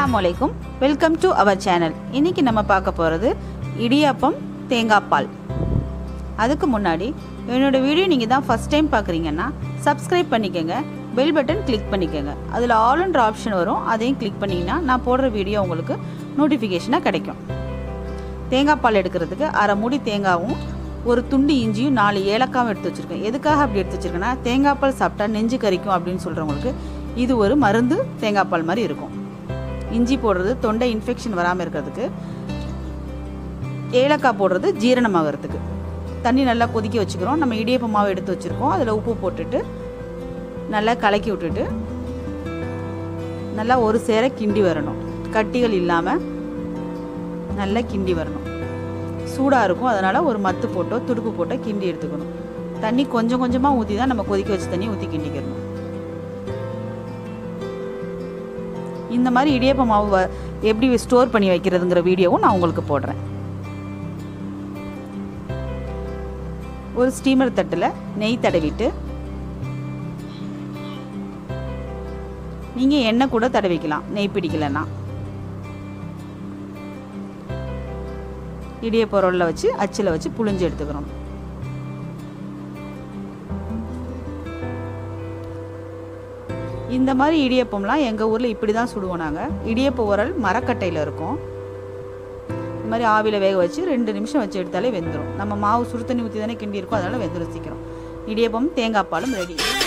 अस्सलामु अलैकुम welcome to our channel இன்னைக்கு நம்ம பார்க்க போறது இடியாப்பம் தேங்காய் பால் அதுக்கு முன்னாடி என்னோட வீடியோ நீங்க தான் ஃபர்ஸ்ட் டைம் பார்க்கறீங்கன்னா Subscribe பண்ணிக்கங்க பெல் பட்டன் கிளிக் பண்ணிக்கங்க அதுல ஆல் என்ற ஆப்ஷன் வரும் அதையும் கிளிக் பண்ணீங்கன்னா நான் போடுற வீடியோ உங்களுக்கு நோட்டிஃபிகேஷனா கிடைக்கும் தேங்காய் பால் எடுக்கிறதுக்கு அரை மூடி தேங்காவும் ஒரு துண்டு இஞ்சியும் 4 ஏலக்காவும் எடுத்து வச்சிருக்கேன் எதுக்காக அப்படி எடுத்து வச்சிருக்கேன்னா தேங்காய் பால் சாப்பிட்டா நெஞ்சு கரிக்கும் அப்படினு சொல்றவங்களுக்கு இது ஒரு மருந்து தேங்காய் பால் மாதிரி இருக்கும் இஞ்சி போடுறது தொண்டை இன்ஃபெக்ஷன் வராம இருக்கிறதுக்கு ஏலக்காய் போடுறது ஜீரணமாகிறதுக்கு தண்ணி நல்லா கொதிக்க வச்சுக்கிறோம் நம்ம இடியாப்ப மாவு எடுத்து வச்சிருக்கோம் அதுல உப்பு போட்டுட்டு நல்லா கலக்கி விட்டுட்டு நல்லா ஒரு சேர கிண்டி வரணும் கட்டிகள் இல்லாம நல்லா கிண்டி வரணும் சூடா இருக்கும் அதனால ஒரு மத்து போட்டோ துடுப்பு போட்டோ கிண்டி எடுத்துக்கணும் தண்ணி கொஞ்சம் கொஞ்சமா ஊத்தி தான் நம்ம கொதிக்க வச்ச தண்ணி ஊத்தி கிண்டிக்கணும் இந்த மாதிரி இடியாப்ப மாவு எப்படி ஸ்டோர் பண்ணி வைக்கிறதுங்கற வீடியோவும் நான் உங்களுக்கு போடுறேன் ஒரு ஸ்டீமர் தட்டல நெய் தடவிட்டு நீங்க எண்ணெய் கூட தடவிக்கலாம் நெய் பிடிக்கலனா இடியாப்ப ரோல்ல வச்சு அச்சில வச்சு புளிஞ்சு எடுத்துக்கறோம் இந்த மாதிரி இடியாப்பம்லாம் எங்க ஊர்ல இப்படி தான் சுடுவோம் நாங்க இடியாப்ப உரல் மரக்கட்டையில இருக்கும் இந்த மாதிரி ஆவில வேக வச்சு 2 நிமிஷம் வச்சு எடுத்தாலே வெந்துரும் நம்ம மாவு சுடு தண்ணி ஊத்தி தானே கிண்டி இருக்கோம் அதனால வெந்துரும் சீக்கிரம் இடியாப்பம் தேங்காய் பாலும் ரெடி